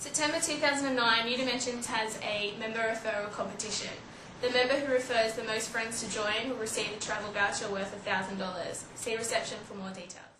September 2009, New Dimensions has a member referral competition. The member who refers the most friends to join will receive a travel voucher worth $1,000. See reception for more details.